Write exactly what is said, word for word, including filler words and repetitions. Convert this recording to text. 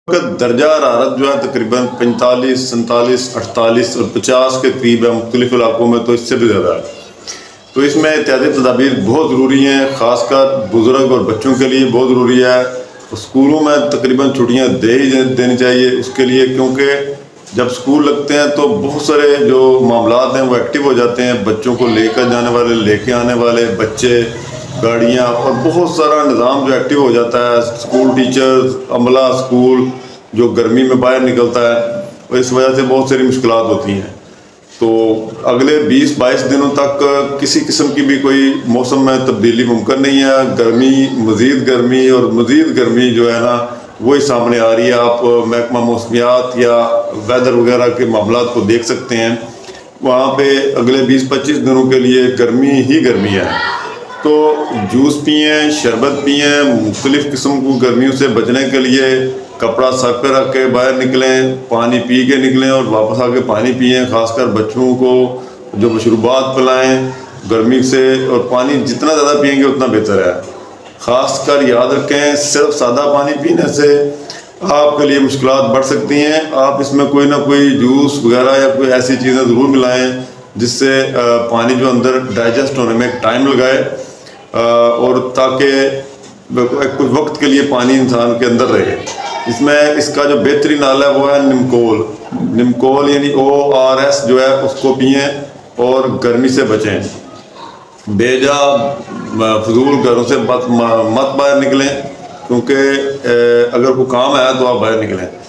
दर्जा हरारत जो है तकरीबन पैंतालीस सैंतालीस अड़तालीस और पचास के करीब है मुख्तलिफ इलाकों में, तो इससे भी ज़्यादा है। तो इसमें एहतियाती तदाबीर बहुत ज़रूरी हैं, ख़ासकर बुज़ुर्ग और बच्चों के लिए बहुत ज़रूरी है। तो स्कूलों में तकरीबन छुट्टियां दे ही देनी चाहिए उसके लिए, क्योंकि जब स्कूल लगते हैं तो बहुत सारे जो मामलात हैं वो एक्टिव हो जाते हैं। बच्चों को लेकर जाने वाले, लेके आने वाले बच्चे, गाड़ियाँ और बहुत सारा निज़ाम जो एक्टिव हो जाता है। स्कूल टीचर्स, अमला स्कूल जो गर्मी में बाहर निकलता है, और इस वजह से बहुत सारी मुश्किलात होती हैं। तो अगले बीस बाईस दिनों तक किसी किस्म की भी कोई मौसम में तब्दीली मुमकिन नहीं है। गर्मी, मज़ीद गर्मी और मज़ीद गर्मी जो है ना वही सामने आ रही है। आप महकमा मौसमियात या वेदर वगैरह के मामलात को देख सकते हैं, वहाँ पे अगले बीस पच्चीस दिनों के लिए गर्मी ही गर्मी है। तो जूस पिएँ, शरबत पिएँ, मुख्तलिफ़ किस्म की गर्मियों से बचने के लिए कपड़ा सर पे रख के बाहर निकलें, पानी पी के निकलें और वापस आके पानी पिएँ। ख़ासकर बच्चों को जो मशरूबात पिलाएँ गर्मी से, और पानी जितना ज़्यादा पिएंगे उतना बेहतर है। ख़ासकर याद रखें, सिर्फ सादा पानी पीने से आपके लिए मुश्किलात बढ़ सकती हैं। आप इसमें कोई ना कोई जूस वगैरह या कोई ऐसी चीज़ें ज़रूर मिलाएँ जिससे पानी जो अंदर डाइजेस्ट होने में एक टाइम लगाए, और ताकि कुछ वक्त के लिए पानी इंसान के अंदर रहे। इसमें इसका जो बेहतरीन नाला है वो है निमकोल। निमकोल यानी ओ आर एस जो है उसको पिएँ और गर्मी से बचें। बेजा फजूल घरों से मत मत बाहर निकलें, क्योंकि अगर कोई काम है तो आप बाहर निकलें।